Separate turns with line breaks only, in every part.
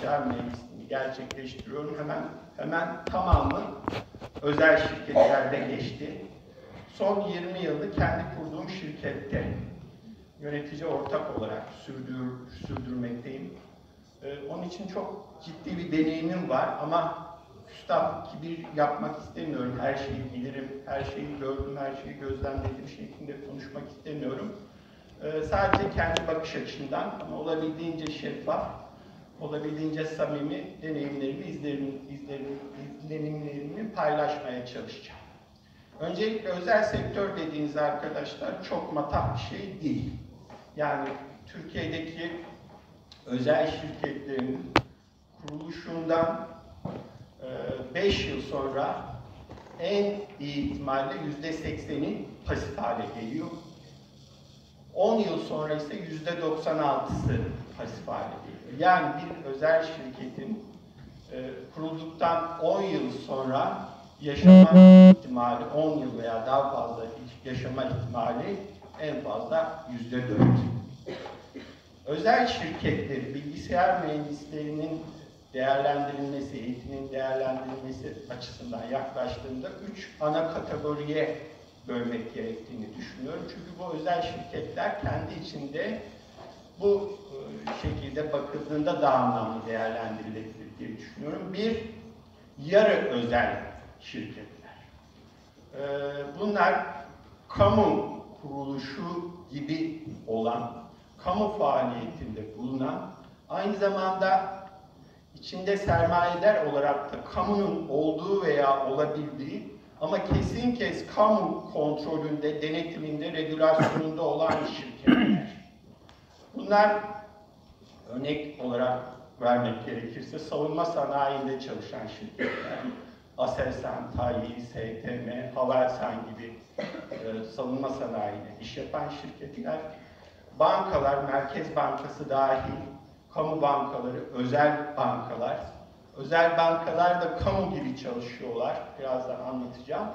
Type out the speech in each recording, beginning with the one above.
bilgisayar mühendisliğini gerçekleştiriyorum. Hemen tamamı özel şirketlerde geçti. Son 20 yılda kendi kurduğum şirkette yönetici ortak olarak sürdürmekteyim. Onun için çok ciddi bir deneyimim var ama üstad kibir yapmak istemiyorum. Her şeyi bilirim, her şeyi gördüm, her şeyi gözlemledim şeklinde konuşmak istemiyorum. Sadece kendi bakış açımdan ama olabildiğince şeffaf, olabildiğince samimi deneyimlerimi, izlenimlerimi paylaşmaya çalışacağım. Öncelikle özel sektör dediğiniz arkadaşlar çok matah bir şey değil. Yani Türkiye'deki özel şirketlerin kuruluşundan 5 yıl sonra en iyi ihtimalle %80'i pasif hale geliyor. 10 yıl sonra ise %96'sı pasif hale geliyor. Yani bir özel şirketin kurulduktan 10 yıl sonra yaşama ihtimali, 10 yıl veya daha fazla yaşama ihtimali en fazla %4. Özel şirketleri, bilgisayar mühendislerinin değerlendirilmesi, eğitimin değerlendirilmesi açısından yaklaştığımda 3 ana kategoriye bölmek gerektiğini düşünüyorum. Çünkü bu özel şirketler kendi içinde bu şekilde bakıldığında daha anlamlı değerlendirilebilir diye düşünüyorum. Bir, yarı özel şirketler. Bunlar kamu kuruluşu gibi olan, kamu faaliyetinde bulunan, aynı zamanda içinde sermayeler olarak da kamunun olduğu veya olabildiği ama kesin kamu kontrolünde, denetiminde, regülasyonunda olan şirketler. Bunlar örnek olarak vermek gerekirse savunma sanayinde çalışan şirketler, Aselsan, TAİ, STM, Havelsan gibi savunma sanayinde iş yapan şirketler, bankalar, Merkez Bankası dahil, kamu bankaları, özel bankalar. Özel bankalar da kamu gibi çalışıyorlar. Birazdan anlatacağım.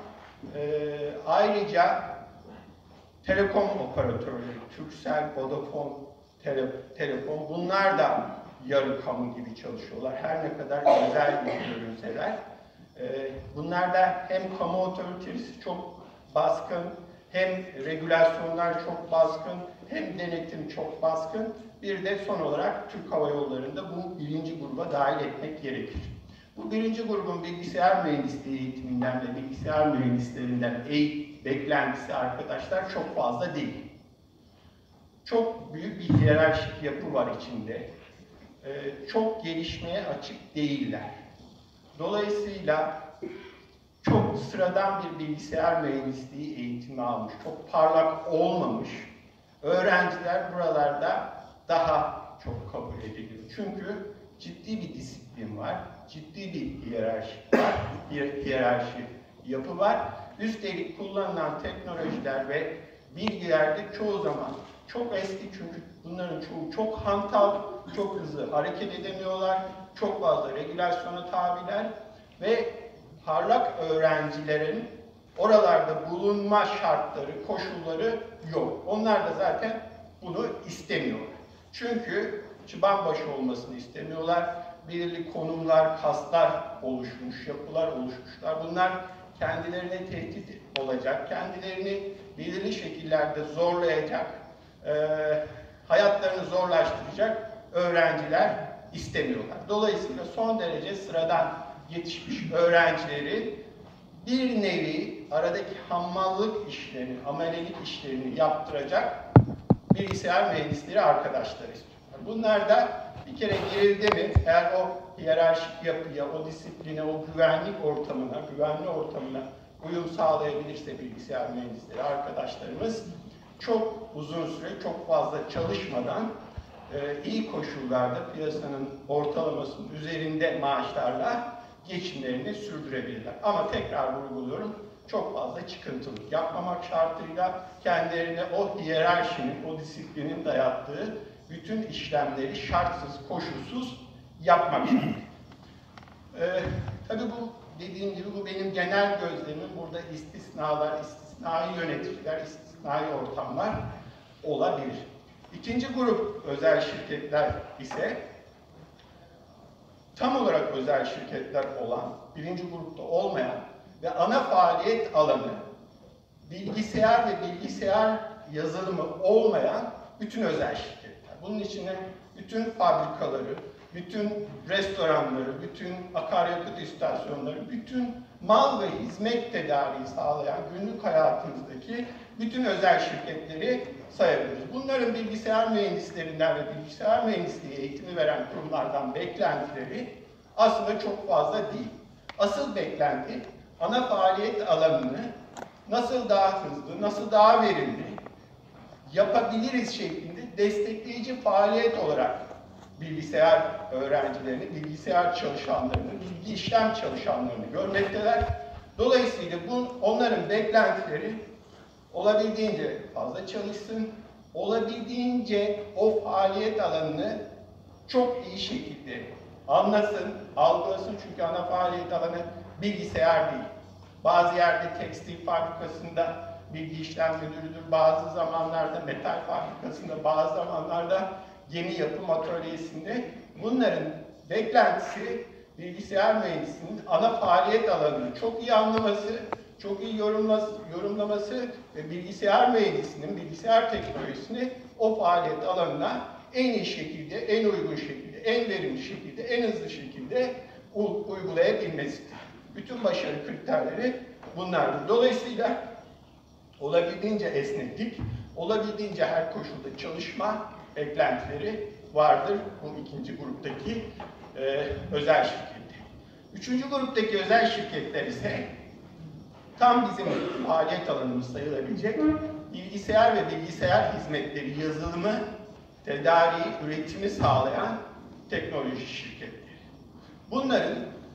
Ayrıca telekom operatörleri, Turkcell, Vodafone, Telekom, bunlar da yarı kamu gibi çalışıyorlar. Her ne kadar özel gibi görünseler. Bunlarda hem kamu otoritesi çok baskın, hem regülasyonlar çok baskın, hem denetim çok baskın. Bir de son olarak Türk Hava Yolları'nda bu birinci gruba dahil etmek gerekir. Bu birinci grubun bilgisayar mühendisliği eğitiminden ve bilgisayar mühendislerinden beklentisi arkadaşlar çok fazla değil. Çok büyük bir hiyerarşik yapı var içinde. Çok gelişmeye açık değiller. Dolayısıyla çok sıradan bir bilgisayar mühendisliği eğitimi almış, çok parlak olmamış öğrenciler buralarda daha çok kabul ediliyor. Çünkü ciddi bir disiplin var, ciddi bir hiyerarşi yapı var. Üstelik kullanılan teknolojiler ve bilgiler de çoğu zaman çok eski, çünkü bunların çoğu çok hantal, çok hızlı hareket edemiyorlar, çok fazla regülasyona tabiler ve parlak öğrencilerin oralarda bulunma şartları, koşulları yok. Onlar da zaten bunu istemiyorlar. Çünkü çıbanbaşı olmasını istemiyorlar. Belirli konumlar, kaslar oluşmuş, yapılar oluşmuşlar. Bunlar kendilerine tehdit olacak, kendilerini belirli şekillerde zorlayacak, hayatlarını zorlaştıracak öğrenciler istemiyorlar. Dolayısıyla son derece sıradan yetişmiş öğrencileri bir nevi aradaki hammallık işlerini, amelelik işlerini yaptıracak bilgisayar mühendisleri arkadaşlar istiyorlar. Bunlar da bir kere girildi mi, eğer o hiyerarşik yapıya, o disipline, o güvenli ortamına uyum sağlayabilirse bilgisayar mühendisleri arkadaşlarımız çok uzun süre, çok fazla çalışmadan iyi koşullarda piyasanın ortalamasının üzerinde maaşlarla geçimlerini sürdürebilirler. Ama tekrar vurguluyorum, çok fazla çıkıntılık yapmamak şartıyla kendilerine o hiyerarşinin, o disiplinin dayattığı bütün işlemleri şartsız, koşulsuz yapmak şartıyla. Tabii bu dediğim gibi bu benim genel gözlemim. Burada istisnalar, istisnai yöneticiler, istisnai ortamlar olabilir. İkinci grup özel şirketler ise tam olarak özel şirketler olan, birinci grupta olmayan ve ana faaliyet alanı bilgisayar ve bilgisayar yazılımı olmayan bütün özel şirketler. Bunun içine bütün fabrikaları, bütün restoranları, bütün akaryakıt istasyonları, bütün mal ve hizmet tedariği sağlayan günlük hayatımızdaki bütün özel şirketleri sayabiliriz. Bunların bilgisayar mühendislerinden ve bilgisayar mühendisliği eğitimi veren kurumlardan beklentileri aslında çok fazla değil. Asıl beklenti ana faaliyet alanını nasıl daha hızlı, nasıl daha verimli yapabiliriz şeklinde destekleyici faaliyet olarak bilgisayar öğrencilerini, bilgisayar çalışanlarını, bilgi işlem çalışanlarını görmekteler. Dolayısıyla onların beklentileri olabildiğince fazla çalışsın, olabildiğince o faaliyet alanını çok iyi şekilde anlasın, algılasın. Çünkü ana faaliyet alanı bilgisayar değil. Bazı yerde tekstil fabrikasında bilgi işlem müdürüdür, bazı zamanlarda metal fabrikasında, bazı zamanlarda gemi yapım atölyesinde. Bunların beklentisi bilgisayar mühendisinin ana faaliyet alanını çok iyi anlaması, çok iyi yorumlaması ve bilgisayar mühendisinin bilgisayar teknolojisini o faaliyet alanına en iyi şekilde, en uygun şekilde, en verimli şekilde, en hızlı şekilde uygulayabilmesidir. Bütün başarı kriterleri bunlardır. Dolayısıyla olabildiğince esneklik, olabildiğince her koşulda çalışma beklentileri vardır bu ikinci gruptaki özel şirketler. Üçüncü gruptaki özel şirketler ise tam bizim faaliyet alanımız sayılabilecek bilgisayar ve bilgisayar hizmetleri, yazılımı, tedariği, üretimi sağlayan teknoloji şirketleri. Bunların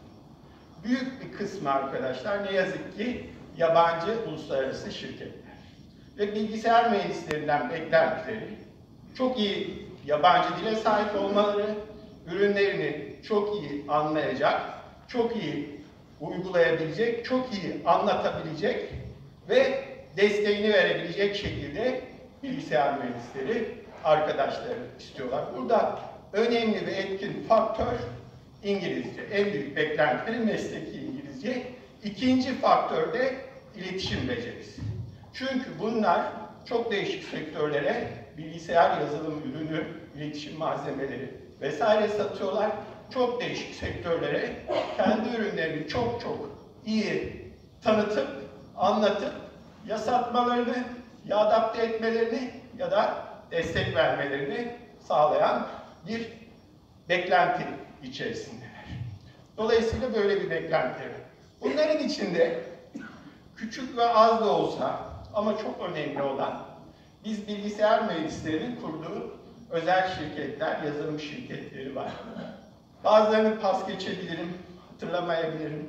büyük bir kısmı arkadaşlar ne yazık ki yabancı uluslararası şirketler. Ve bilgisayar mühendislerinden beklentileri çok iyi yabancı dile sahip olmaları, ürünlerini çok iyi anlayacak, çok iyi uygulayabilecek, çok iyi anlatabilecek ve desteğini verebilecek şekilde bilgisayar mühendisleri arkadaşları istiyorlar. Burada önemli ve etkin faktör İngilizce. En büyük beklentileri mesleki İngilizce. İkinci faktör de iletişim becerisi. Çünkü bunlar çok değişik sektörlere bilgisayar yazılım ürünü, iletişim malzemeleri vesaire satıyorlar. Çok değişik sektörlere kendi ürünlerini çok iyi tanıtıp, anlatıp ya satmalarını, ya adapte etmelerini ya da destek vermelerini sağlayan bir beklenti içerisindeler. Dolayısıyla böyle bir beklenti var. Bunların içinde küçük ve az da olsa ama çok önemli olan biz bilgisayar mühendislerinin kurduğu özel şirketler, yazılım şirketleri var. Bazılarını pas geçebilirim, hatırlamayabilirim.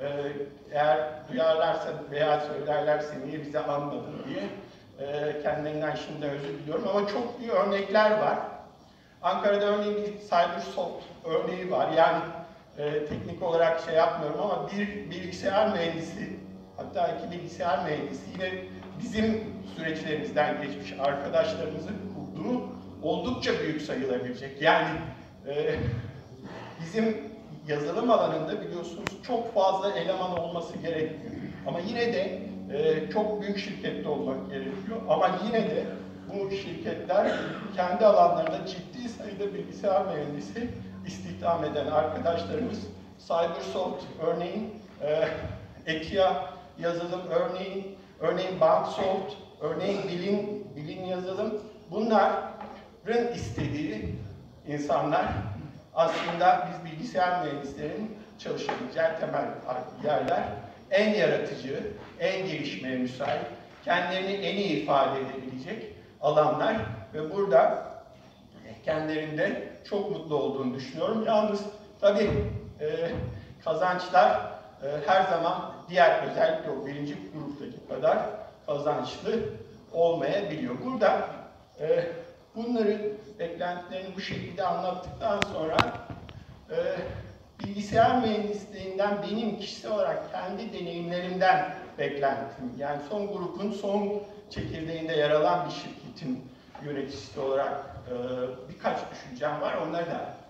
Eğer duyarlarsa veya söylerlerse niye bize anmadın diye kendilerinden şimdi özür diliyorum ama çok iyi örnekler var. Ankara'da örneğin bir Cybersoft örneği var. Yani teknik olarak şey yapmıyorum ama bir bilgisayar mühendisi, hatta iki bilgisayar mühendisi yine bizim süreçlerimizden geçmiş arkadaşlarımızın kurduğu oldukça büyük sayılabilecek. Yani bizim yazılım alanında biliyorsunuz çok fazla eleman olması gerekmiyor. Ama yine de çok büyük şirkette olmak gerekiyor. Ama yine de bu şirketler kendi alanlarında ciddi sayıda bilgisayar mühendisi istihdam eden arkadaşlarımız, Cybersoft örneğin, Ekia yazılım örneğin Banksoft, örneğin Bilin yazılım, bunların istediği insanlar aslında biz bilgisayar mühendislerinin çalışabileceği temel yerler, en yaratıcı, en gelişmeye müsait, kendilerini en iyi ifade edebilecek alanlar ve burada kendilerinde çok mutlu olduğunu düşünüyorum. Yalnız tabii kazançlar her zaman diğer özellikle o birinci gruptaki kadar kazançlı olmayabiliyor. Burada bunları beklentilerini bu şekilde anlattıktan sonra bilgisayar mühendisliğinden benim kişisel olarak kendi deneyimlerimden beklentim. Yani son grubun son çekirdeğinde yer alan bir şirketin yöneticisi olarak birkaç düşüncem var. Onları da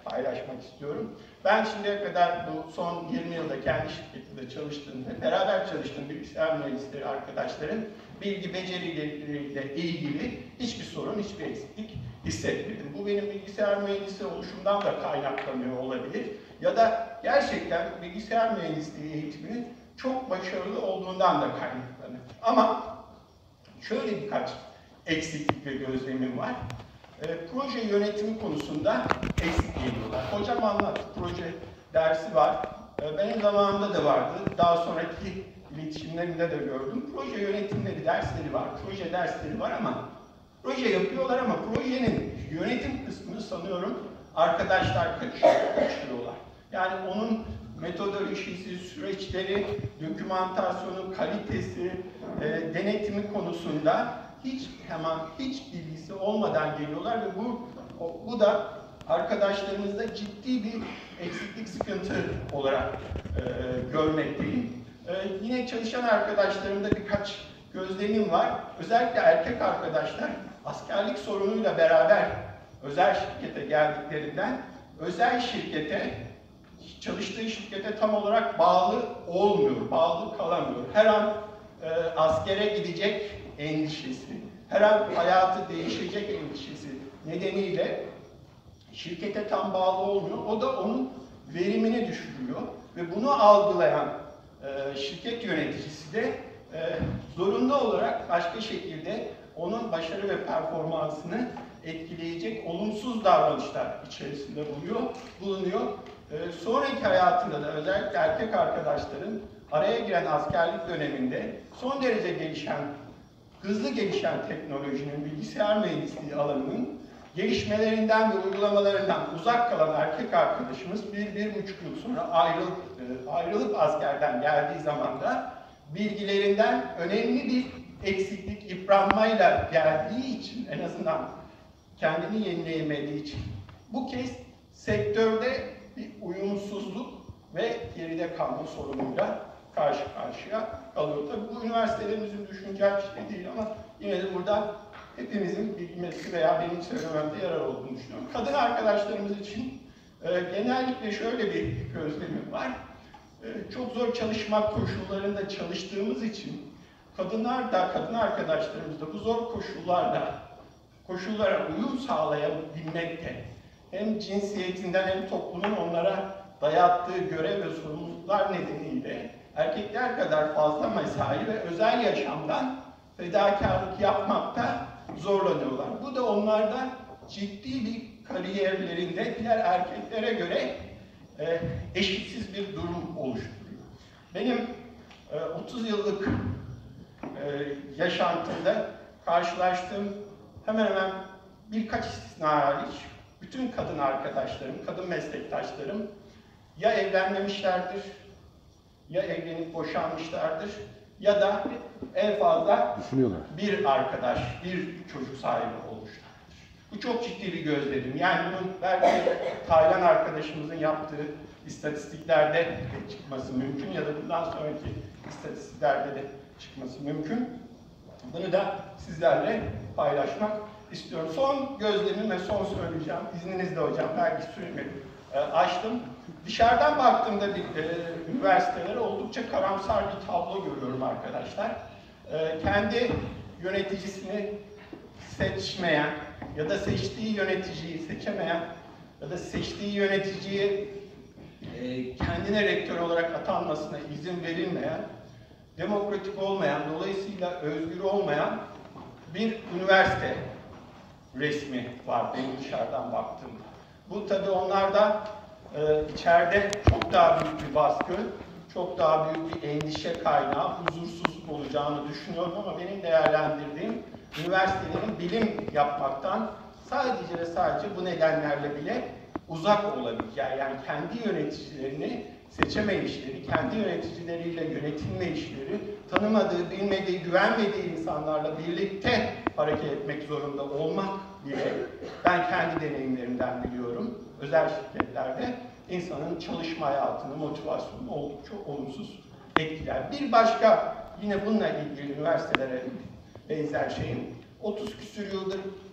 paylaşmak istiyorum. Ben şimdiye kadar bu son 20 yılda kendi şirketimde çalıştığımda, beraber çalıştığım bilgisayar mühendisleri arkadaşların bilgi becerileriyle ilgili hiçbir sorun, hiçbir eksiklik hissetmedim. Bu benim bilgisayar mühendisi oluşumdan da kaynaklanıyor olabilir. Ya da gerçekten bilgisayar mühendisliği eğitiminin çok başarılı olduğundan da kaynaklanıyor. Ama şöyle birkaç eksiklik ve gözlemim var. Proje yönetimi konusunda eksik geliyorlar. Hocam anlattı, proje dersi var. Benim zamanımda da vardı. Daha sonraki iletişimlerimde de gördüm. Proje yönetimleri dersleri var, proje dersleri var ama proje yapıyorlar ama projenin yönetim kısmını sanıyorum arkadaşlar kaçırıyorlar. Yani onun metodolojisi, süreçleri, dokümantasyonu, kalitesi, denetimi konusunda hiç bilgisi olmadan geliyorlar ve bu da arkadaşlarımızda ciddi bir eksiklik, sıkıntı olarak görmekteyim. Yine çalışan arkadaşlarımda birkaç gözlemim var. Özellikle erkek arkadaşlar askerlik sorunuyla beraber özel şirkete geldiklerinden özel şirkete, çalıştığı şirkete tam olarak bağlı olmuyor, bağlı kalamıyor. Her an askere gidecek endişesi, her an hayatı değişecek endişesi nedeniyle şirkete tam bağlı olmuyor. O da onun verimini düşürüyor ve bunu algılayan şirket yöneticisi de zorunlu olarak başka şekilde onun başarı ve performansını etkileyecek olumsuz davranışlar içerisinde bulunuyor. Sonraki hayatında da özellikle erkek arkadaşların araya giren askerlik döneminde son derece gelişen, hızlı gelişen teknolojinin, bilgisayar mühendisliği alanının gelişmelerinden ve uygulamalarından uzak kalan erkek arkadaşımız bir buçuk yıl sonra ayrılıp askerden geldiği zaman da bilgilerinden önemli bir eksiklik, yıpranmayla geldiği için, en azından kendini yenileyemediği için bu kez sektörde bir uyumsuzluk ve geride kalma sorunuyla karşı karşıya kalıyor. Tabii bu üniversitelerimizin düşüneceği bir şey değil ama yine de burada hepimizin bilmesi veya benim söylememde yarar olduğunu düşünüyorum. Kadın arkadaşlarımız için genellikle şöyle bir gözlemim var. Çok zor çalışma koşullarında çalıştığımız için kadın arkadaşlarımız da bu zor koşullara uyum sağlayabilmekte hem cinsiyetinden hem toplumun onlara dayattığı görev ve sorumluluklar nedeniyle erkekler kadar fazla mesai ve özel yaşamdan fedakarlık yapmakta zorlanıyorlar. Bu da onlarda ciddi bir kariyerlerinde diğer erkeklere göre eşitsiz bir durum oluşturuyor. Benim 30 yıllık yaşantımda karşılaştığım hemen hemen birkaç istisna hariç bütün kadın arkadaşlarım, kadın meslektaşlarım ya evlenmemişlerdir, ya evlenip boşanmışlardır ya da en fazla bir arkadaş, bir çocuk sahibi olmuşlardır. Bu çok ciddi bir gözledim. Yani bunun belki Taylan arkadaşımızın yaptığı istatistiklerde de çıkması mümkün ya da bundan sonraki istatistiklerde de çıkması mümkün. Bunu da sizlerle paylaşmak istiyorum. Son gözlemim ve son söyleyeceğim. İzninizle hocam, belki süremi açtım. Dışarıdan baktığımda üniversitelere oldukça karamsar bir tablo görüyorum arkadaşlar. Kendi yöneticisini seçmeyen ya da seçtiği yöneticiyi seçemeyen ya da seçtiği yöneticiyi kendine rektör olarak atanmasına izin verilmeyen, demokratik olmayan, dolayısıyla özgür olmayan bir üniversite resmi var benim dışarıdan baktığımda. Bu tabii onlarda içeride çok daha büyük bir baskı, çok daha büyük bir endişe kaynağı, huzursuzluk olacağını düşünüyorum ama benim değerlendirdiğim üniversitelerin bilim yapmaktan sadece ve sadece bu nedenlerle bile uzak olabileceği, yani kendi yöneticilerini seçeme işleri, kendi yöneticileriyle yönetilme işleri, tanımadığı, bilmediği, güvenmediği insanlarla birlikte hareket etmek zorunda olmak bile, ben kendi deneyimlerimden biliyorum, özel şirketlerde insanın çalışma hayatını, motivasyonunu oldukça olumsuz etkiler. Bir başka, yine bununla ilgili üniversitelere benzer şeyin, 30 küsur yıldır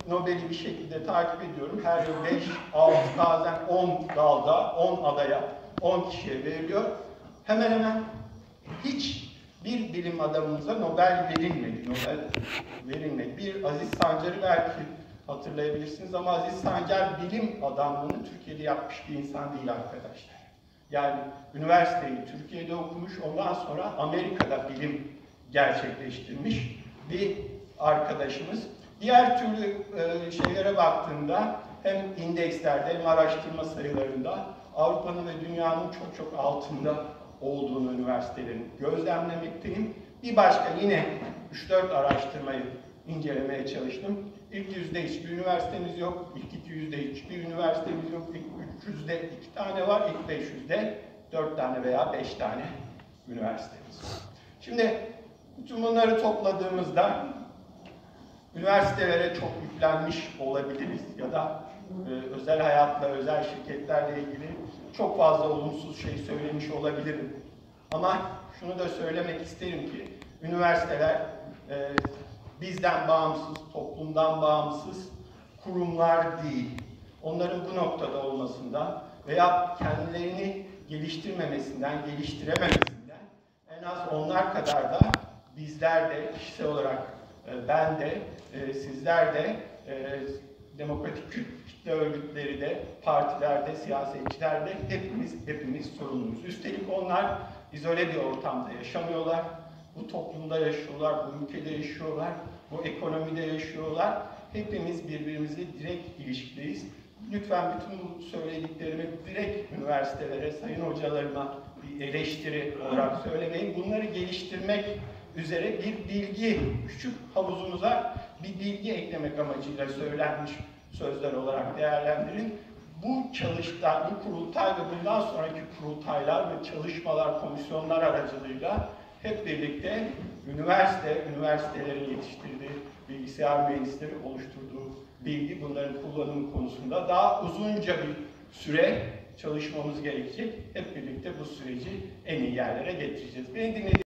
Nobel'i bir şekilde takip ediyorum. Her yıl 5, 6, bazen 10 dalda, 10 adaya, 10 kişiye veriliyor. Hemen hemen hiç bir bilim adamımıza Nobel verilmedi. Bir Aziz Sancar'ı belki hatırlayabilirsiniz ama Aziz Sancar bilim adamlığını Türkiye'de yapmış bir insan değil arkadaşlar. Yani üniversiteyi Türkiye'de okumuş, ondan sonra Amerika'da bilim gerçekleştirmiş bir arkadaşımız. Diğer türlü şeylere baktığında hem indekslerde hem araştırma sayılarında Avrupa'nın ve dünyanın çok çok altında olduğunu üniversitelerin gözlemlemekteyim. Bir başka yine 3-4 araştırmayı incelemeye çalıştım. İlk 100'de hiçbir üniversitemiz yok, ilk 200'de hiçbir üniversitemiz yok, ilk 300'de 2 tane var, ilk 500'de 4 tane veya 5 tane üniversitemiz var. Şimdi bütün bunları topladığımızda üniversitelere çok yüklenmiş olabiliriz ya da özel hayatla, özel şirketlerle ilgili çok fazla olumsuz şey söylemiş olabilirim. Ama şunu da söylemek isterim ki üniversiteler bizden bağımsız, toplumdan bağımsız kurumlar değil. Onların bu noktada olmasından veya kendilerini geliştirmemesinden, geliştirememesinden en az onlar kadar da bizler de kişisel olarak ben de, sizler de, demokratik kitle örgütleri de, partilerde, siyasetçiler de hepimiz sorumluyuz. Üstelik onlar izole bir ortamda yaşamıyorlar. Bu toplumda yaşıyorlar, bu ülkede yaşıyorlar, bu ekonomide yaşıyorlar. Hepimiz birbirimizle direkt ilişkideyiz. Lütfen bütün bu söylediklerimi direkt üniversitelere, sayın hocalarıma bir eleştiri olarak söylemeyin. Bunları geliştirmek üzere bir bilgi, küçük havuzumuza bir bilgi eklemek amacıyla söylenmiş sözler olarak değerlendirin. Bu çalıştay, bu kurultay ve bundan sonraki kurultaylar ve çalışmalar, komisyonlar aracılığıyla hep birlikte üniversitelerin yetiştirdiği bilgisayar mühendisleri oluşturduğu bilgi, bunların kullanımı konusunda daha uzunca bir süre çalışmamız gerekecek. Hep birlikte bu süreci en iyi yerlere getireceğiz. Beni dinlediğiniz